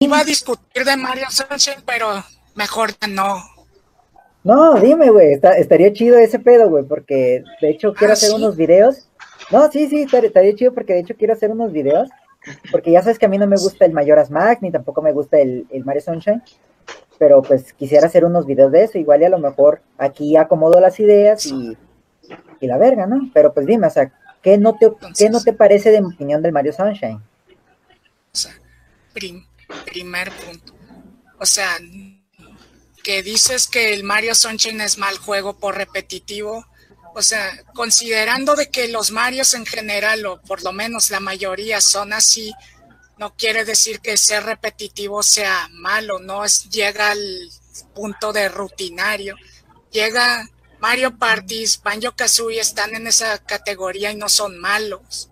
iba a discutir de Mario Sunshine, pero mejor que no. No, dime, güey, estaría chido ese pedo, güey, porque de hecho quiero hacer ¿sí? unos videos. No, sí, estaría chido porque de hecho quiero hacer unos videos. Porque ya sabes que a mí no me gusta el Majora's Mask, ni tampoco me gusta el Mario Sunshine. Pero pues quisiera hacer unos videos de eso. Igual y a lo mejor aquí acomodo las ideas y la verga, ¿no? Pero pues dime, o sea, ¿qué no te parece de mi opinión del Mario Sunshine? O sea, primer punto. O sea, que dices que el Mario Sunshine es mal juego por repetitivo. O sea, considerando de que los Marios en general, o por lo menos la mayoría, son así, no quiere decir que ser repetitivo sea malo, no llega al punto de rutinario. Llega Mario Party, Banjo-Kazooie están en esa categoría y no son malos.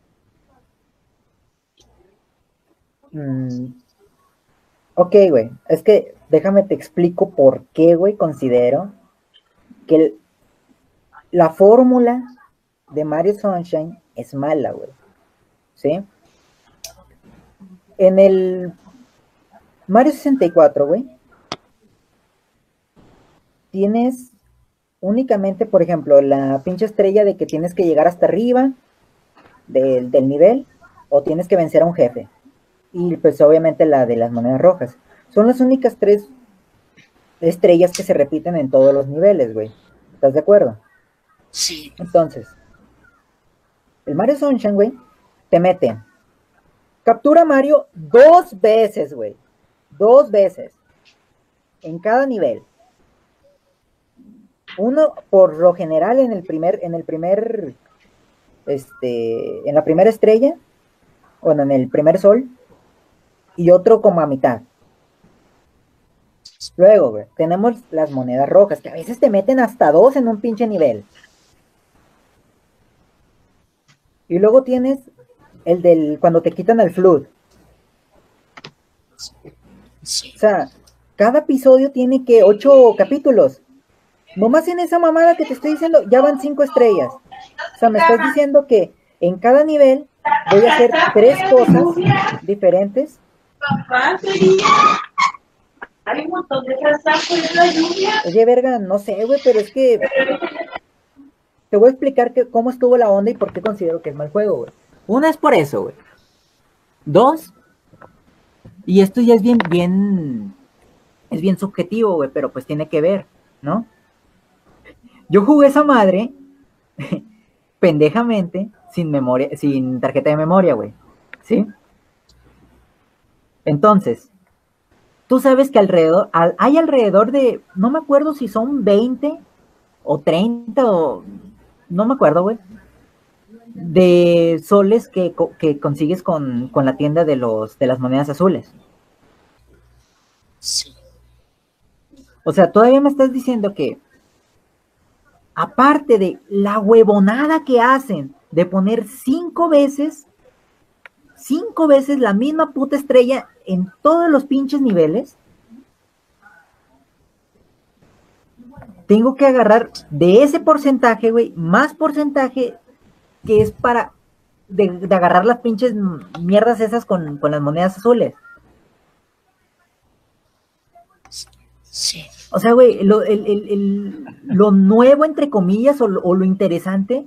Ok, güey, es que déjame te explico por qué, güey, considero que la fórmula de Mario Sunshine es mala, güey. ¿Sí? En el Mario 64, güey, tienes únicamente, por ejemplo, la pinche estrella de que tienes que llegar hasta arriba del nivel o tienes que vencer a un jefe. Y pues obviamente la de las monedas rojas. Son las únicas 3 estrellas que se repiten en todos los niveles, güey. ¿Estás de acuerdo? Sí. Entonces, el Mario Sunshine, güey, te mete. Captura a Mario 2 veces, güey. 2 veces. En cada nivel. Uno, por lo general, en la primera estrella, bueno, en el primer sol, y otro como a mitad. Luego, güey, tenemos las monedas rojas, que a veces te meten hasta 2 en un pinche nivel. Y luego tienes el del cuando te quitan el flood. Sí. O sea, cada episodio tiene que 8 capítulos. Nomás en esa mamada que te estoy diciendo, ya van 5 estrellas. O sea, me estás diciendo que en cada nivel voy a hacer 3 cosas diferentes. Hay un montón de casacos en la lluvia. Oye, verga, no sé, güey, pero es que te voy a explicar cómo estuvo la onda y por qué considero que es mal juego, güey. Una es por eso, güey. 2, y esto ya es bien subjetivo, güey, pero pues tiene que ver, ¿no? Yo jugué esa madre pendejamente sin memoria, sin tarjeta de memoria, güey. ¿Sí? Entonces, tú sabes que hay alrededor de, no me acuerdo si son 20 o 30 o no me acuerdo, güey, de soles que consigues con la tienda de las monedas azules. Sí. O sea, todavía me estás diciendo que aparte de la huevonada que hacen de poner 5 veces la misma puta estrella en todos los pinches niveles, tengo que agarrar de ese porcentaje, güey, más porcentaje que es para de agarrar las pinches mierdas esas con las monedas azules. Sí. O sea, güey, lo nuevo, entre comillas, o lo interesante,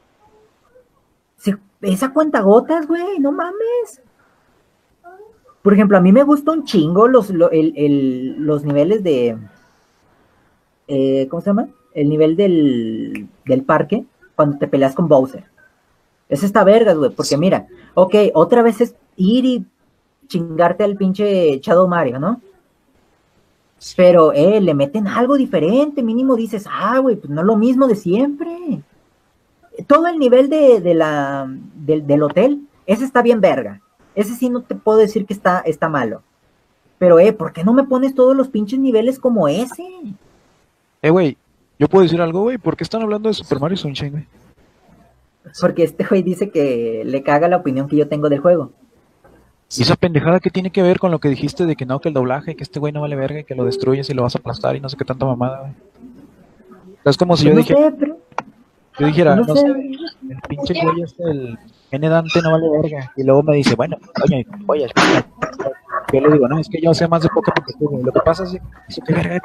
es a cuentagotas, güey, no mames. Por ejemplo, a mí me gusta un chingo los niveles de... ¿cómo se llama? El nivel del parque, cuando te peleas con Bowser. Ese está vergas, güey, porque mira, ok, otra vez es ir y chingarte al pinche Shadow Mario, ¿no? Pero, le meten algo diferente, mínimo dices, güey, pues no es lo mismo de siempre. Todo el nivel del hotel, ese está bien verga. Ese sí no te puedo decir que está malo. Pero, ¿por qué no me pones todos los pinches niveles como ese? Güey, ¿yo puedo decir algo, güey? ¿Por qué están hablando de Super Mario Sunshine, güey? Porque este güey dice que le caga la opinión que yo tengo del juego. ¿Y esa pendejada qué tiene que ver con lo que dijiste de que no, que el doblaje, que este güey no vale verga y que lo destruyes y lo vas a aplastar y no sé qué tanta mamada, güey? Es como si Pues yo no dijera, sé, pero... yo dijera, no no sé. sé, el pinche güey el N Dante no vale verga. Y luego me dice, bueno, oye, Yo le digo, no, es que yo sé más de poca porque tú, güey. Lo que pasa es que verga,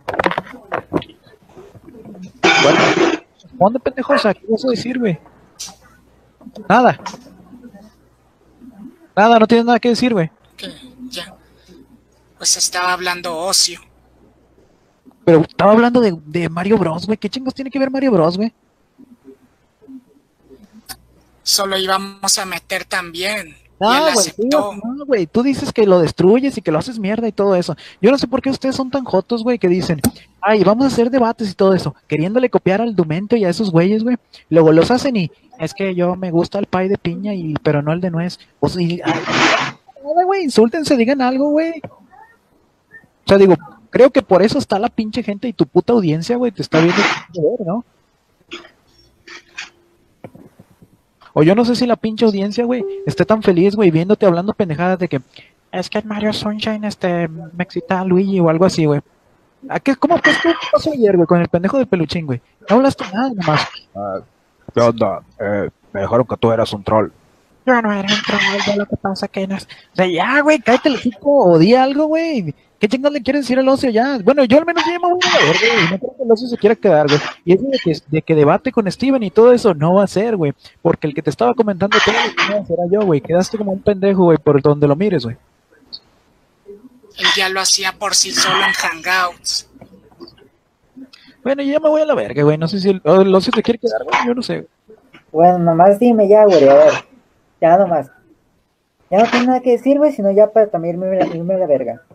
bueno, responde, pendejo, o sea, ¿qué vas a decir, güey? Nada. Nada, no tienes nada que decir, güey. Que ya, pues estaba hablando ocio. Pero estaba hablando de Mario Bros, güey. ¿Qué chingos tiene que ver Mario Bros, güey? Solo íbamos a meter también. Y No, él güey, aceptó. no, güey, tú dices que lo destruyes y que lo haces mierda y todo eso. Yo no sé por qué ustedes son tan jotos, güey, que dicen, ay, vamos a hacer debates y todo eso, queriéndole copiar al Dumento y a esos güeyes, güey. Luego los hacen y es que yo me gusta el pie de piña pero no el de nuez. O sea, güey, insúltense, digan algo, güey. O sea, digo, creo que por eso está la pinche gente y tu puta audiencia, güey, te está viendo, ¿no? O yo no sé si la pinche audiencia, güey, esté tan feliz, güey, viéndote hablando pendejadas de que es que en Mario Sunshine me excita Luigi o algo así, güey. ¿Cómo pues qué pasó ayer, güey, con el pendejo de peluchín, güey? No hablaste nada nomás. ¿Qué onda? Me dijeron que tú eras un troll. Yo no era un troll, ya lo que pasa que no es... O sea, ya, güey, cállate el hocico o di algo, güey. ¿Qué chingados le quieres decir al ocio ya? Bueno, yo al menos ya me voy a ver, güey. No creo que el ocio se quiera quedar, güey. Y eso de que debate con Steven y todo eso no va a ser, güey. Porque el que te estaba comentando todo lo que era yo, güey. Quedaste como un pendejo, güey, por donde lo mires, güey. Él ya lo hacía por sí solo en Hangouts. Bueno, yo ya me voy a la verga, güey. No sé si el ocio se quiere quedar, güey. Yo no sé. Bueno, nomás dime ya, güey, a ver. Ya nomás. Ya no tengo nada que decir, güey, sino ya para también irme a la verga.